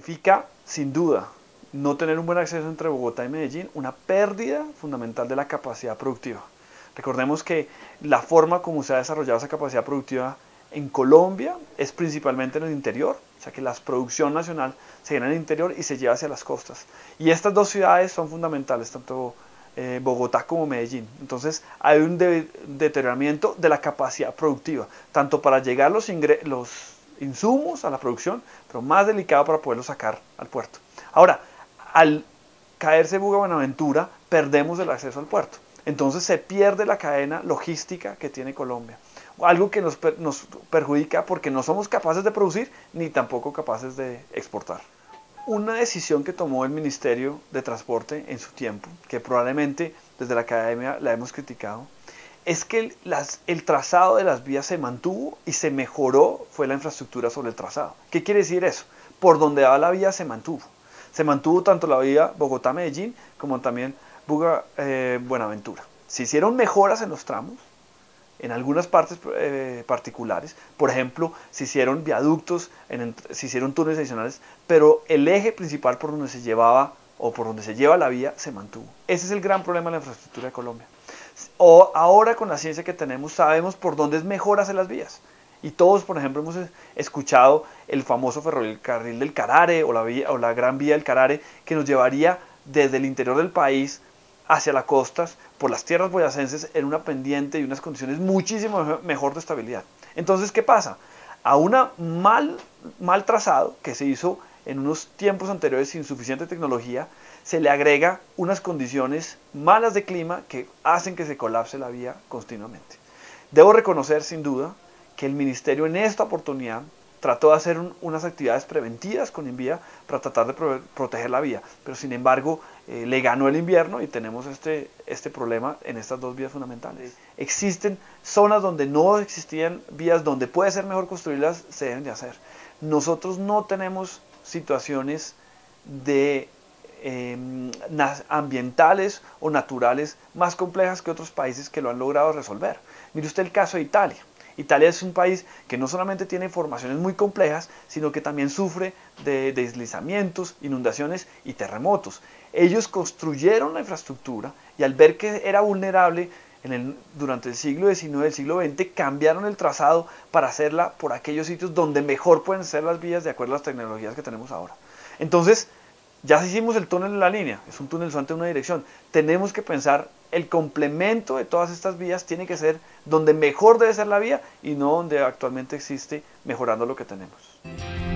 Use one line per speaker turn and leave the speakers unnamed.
significa, sin duda, no tener un buen acceso entre Bogotá y Medellín, una pérdida fundamental de la capacidad productiva. Recordemos que la forma como se ha desarrollado esa capacidad productiva en Colombia es principalmente en el interior, o sea que la producción nacional se genera en el interior y se lleva hacia las costas. Y estas dos ciudades son fundamentales, tanto Bogotá como Medellín. Entonces hay un deterioramiento de la capacidad productiva, tanto para llegar los insumos a la producción, pero más delicado para poderlos sacar al puerto. Ahora, al caerse Buga-Buenaventura, perdemos el acceso al puerto. Entonces se pierde la cadena logística que tiene Colombia. Algo que nos perjudica porque no somos capaces de producir ni tampoco capaces de exportar. Una decisión que tomó el Ministerio de Transporte en su tiempo, que probablemente desde la academia la hemos criticado, es que el trazado de las vías se mantuvo y se mejoró fue la infraestructura sobre el trazado. ¿Qué quiere decir eso? Por donde va la vía se mantuvo. Se mantuvo tanto la vía Bogotá-Medellín como también Buga-Buenaventura. Se hicieron mejoras en los tramos, en algunas partes particulares. Por ejemplo, se hicieron viaductos, se hicieron túneles adicionales, pero el eje principal por donde se llevaba o por donde se lleva la vía se mantuvo. Ese es el gran problema de la infraestructura de Colombia. Ahora con la ciencia que tenemos sabemos por dónde es mejor hacer las vías. Y todos, por ejemplo, hemos escuchado el famoso ferrocarril del Carare o la gran vía del Carare que nos llevaría desde el interior del país hacia las costas por las tierras boyacenses en una pendiente y unas condiciones muchísimo mejor de estabilidad. Entonces, ¿qué pasa? A una mal trazado que se hizo en unos tiempos anteriores sin suficiente tecnología, se le agrega unas condiciones malas de clima que hacen que se colapse la vía continuamente. Debo reconocer sin duda que el Ministerio en esta oportunidad trató de hacer unas actividades preventivas con Invía para tratar de proteger la vía, pero sin embargo le ganó el invierno y tenemos este problema en estas dos vías fundamentales. Existen zonas donde no existían vías, donde puede ser mejor construirlas, se deben de hacer. Nosotros no tenemos situaciones de ambientales o naturales más complejas que otros países que lo han logrado resolver. Mire usted el caso de Italia. Italia es un país que no solamente tiene formaciones muy complejas, sino que también sufre de deslizamientos, inundaciones y terremotos. Ellos construyeron la infraestructura y al ver que era vulnerable durante el siglo XIX y el siglo XX, cambiaron el trazado para hacerla por aquellos sitios donde mejor pueden ser las vías de acuerdo a las tecnologías que tenemos ahora. Entonces, ya hicimos el túnel de la línea, es un túnel solamente en una dirección. Tenemos que pensar el complemento de todas estas vías tiene que ser donde mejor debe ser la vía y no donde actualmente existe, mejorando lo que tenemos.